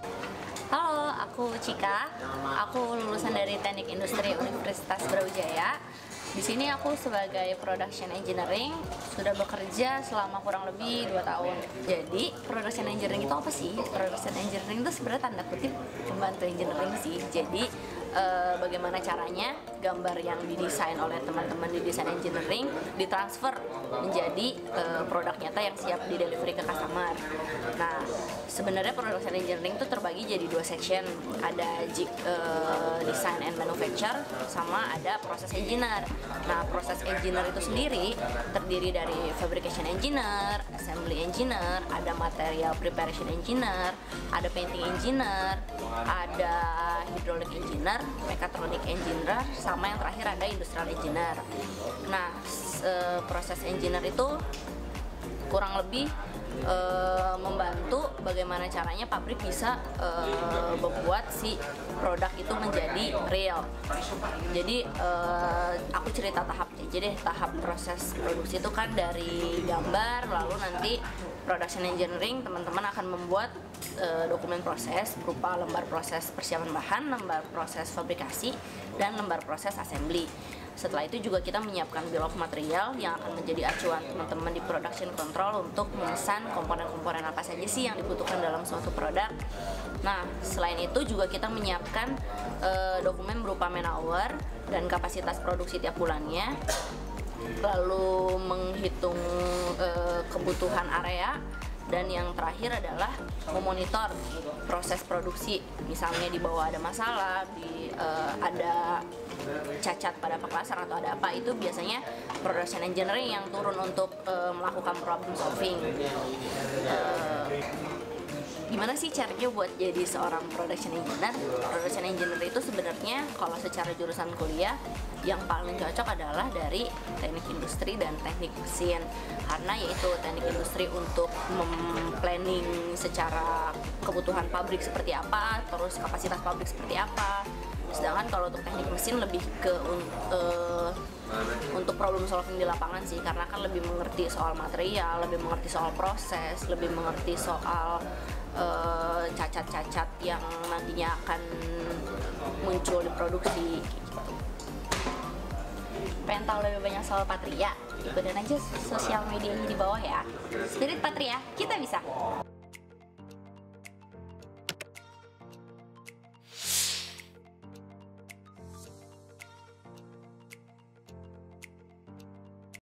Halo, aku Cika. Aku lulusan dari Teknik Industri Universitas Brawijaya. Di sini aku sebagai Production Engineering sudah bekerja selama kurang lebih 2 tahun. Jadi, Production Engineering itu apa sih? Production Engineering itu sebenarnya tanda kutip pembantu engineering sih. Jadi, bagaimana caranya gambar yang didesain oleh teman-teman di desain engineering ditransfer menjadi produk nyata yang siap di delivery ke customer. Nah, sebenarnya production engineering itu terbagi jadi 2 section. Ada design and manufacture sama ada proses engineer. Nah, proses engineer itu sendiri terdiri dari fabrication engineer, assembly engineer, ada material preparation engineer, ada painting engineer, ada hydraulic engineer, mechatronic engineer, sama yang terakhir ada industrial engineer. Nah, proses engineer itu kurang lebih membantu bagaimana caranya pabrik bisa membuat si produk itu menjadi real. Jadi aku cerita tahapnya aja deh. Tahap proses produksi itu kan dari gambar, lalu nanti production engineering teman-teman akan membuat dokumen proses berupa lembar proses persiapan bahan, lembar proses fabrikasi, dan lembar proses assembly. Setelah itu juga kita menyiapkan bill of material yang akan menjadi acuan teman-teman di production control untuk memesan komponen-komponen apa saja sih yang dibutuhkan dalam suatu produk. Nah, selain itu juga kita menyiapkan dokumen berupa man hour dan kapasitas produksi tiap bulannya, lalu menghitung kebutuhan area, dan yang terakhir adalah memonitor proses produksi. Misalnya di bawah ada masalah, ada cacat pada pengelasan atau ada apa, itu biasanya production engineering yang turun untuk melakukan problem solving. Gimana sih caranya buat jadi seorang production engineer? Production engineer itu sebenarnya kalau secara jurusan kuliah yang paling cocok adalah dari teknik industri dan teknik mesin, karena yaitu teknik industri untuk planning secara kebutuhan pabrik seperti apa, terus kapasitas pabrik seperti apa. Sedangkan kalau untuk teknik mesin lebih ke untuk problem solving di lapangan sih, karena kan lebih mengerti soal material, lebih mengerti soal proses, lebih mengerti soal cacat-cacat yang nantinya akan muncul di produksi gitu. Pengen tahu lebih banyak soal Patria? Ikutin aja sosial medianya di bawah ya. Spirit Patria, kita bisa!